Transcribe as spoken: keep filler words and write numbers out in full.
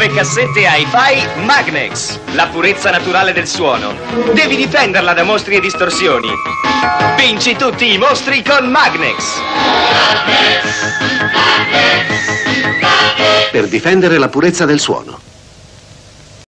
nuove cassette Hi-Fi Magnex, la purezza naturale del suono. Devi difenderla da mostri e distorsioni. Vinci tutti i mostri con Magnex. Per difendere la purezza del suono.